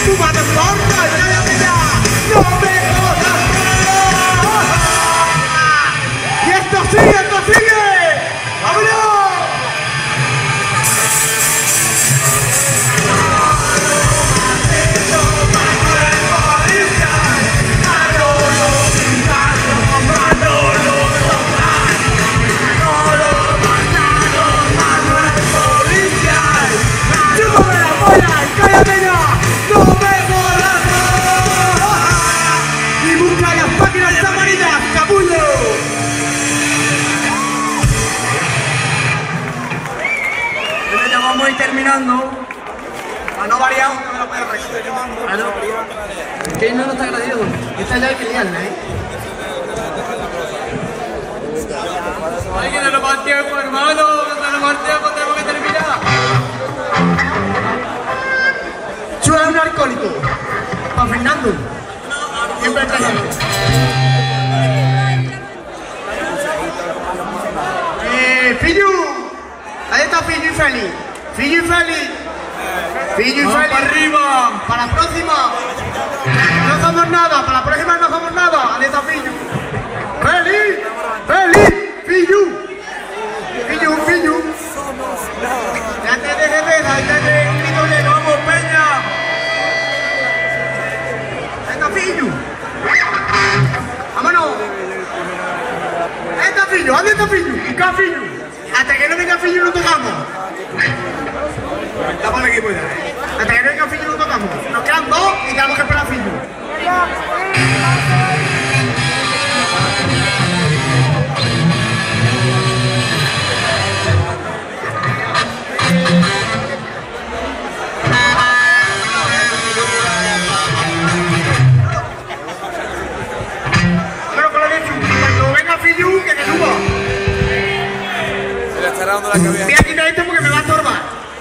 Vamos a ir terminando. A no variar, no me lo puedo reír. ¿Ah, no? ¿Qué no está agradecido? Esta ya hay que liarla, ¿eh? Hay que darle más tiempo, hermano. Darle más tiempo, tenemos que terminar. Chula es un alcohólico. Para Fernando. Siempre está lleno. Fillu. Ahí está Fillu y Feli. Fillu y Feli. Fillu y Feli. Para arriba. Para la próxima. No somos nada. Para la próxima no somos nada. Ahí está Fillu. Feli. Feli. Fillu. Fillu, Fillu. Ya te dejé ver. Ahí te dejé un grito de vamos, peña. Ahí está Fillu. Vámonos. Ahí está Fillu. ¿Dónde está Fillu? Busca Fillu. Hasta que no venga Fillu no tocamos. Estamos en el equipo ya, ¿eh? Hasta que no venga Fillu no tocamos. Nos quedan dos y tenemos que esperar a Fillu. Bueno, con lo dicho, cuando venga Fillu, que te suba. Voy a quitar esto porque me va a estorbar.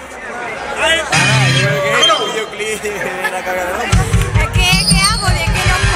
¿Qué hago? ¿De qué no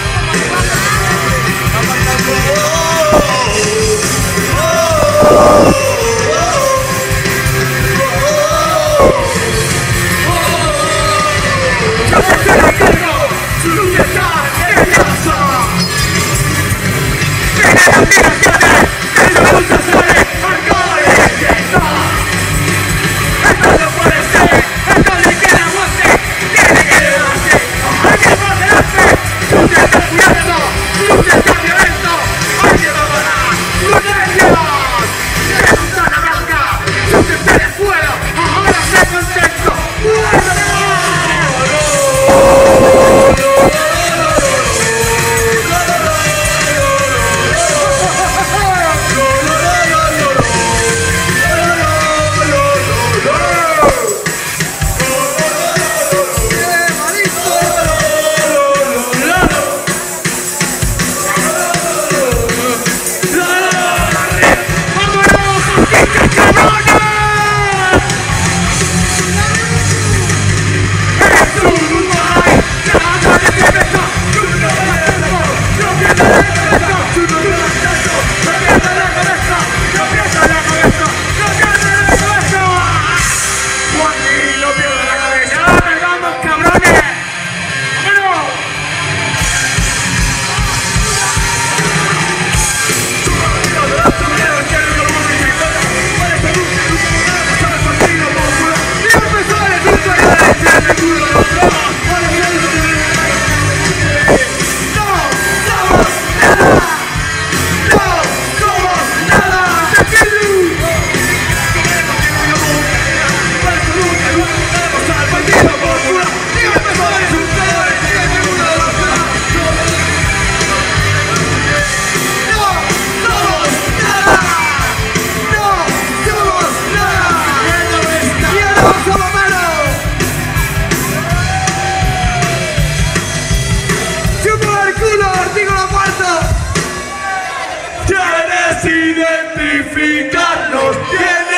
identificarnos bien.